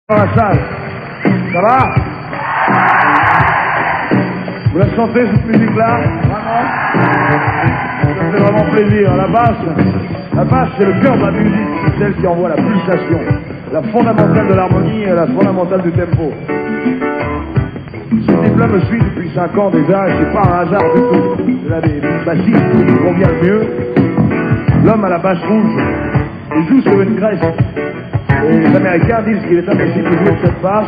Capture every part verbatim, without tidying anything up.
dans la salle. Ça va? Vous la sentez cette musique-là? Vraiment? Ça fait vraiment plaisir. La basse, la basse c'est le cœur de la musique, c'est celle qui envoie la pulsation, la fondamentale de l'harmonie et la fondamentale du tempo. Ce type-là me suit depuis cinq ans déjà et c'est pas un hasard du tout. C'est l'un des bassistes qui me convient le mieux. L'homme à la basse rouge, il joue sur une graisse. Et les Américains disent qu'il est impossible de jouer cette basse.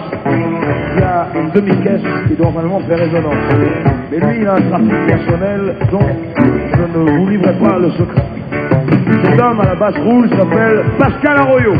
Il y a une demi-caisse qui doit normalement faire résonance. Mais lui, il a un trafic personnel dont je ne vous livrerai pas le secret. Cet homme à la basse rouge s'appelle Pascal Arroyo.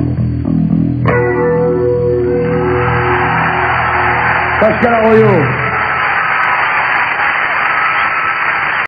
Pascal Arroyo.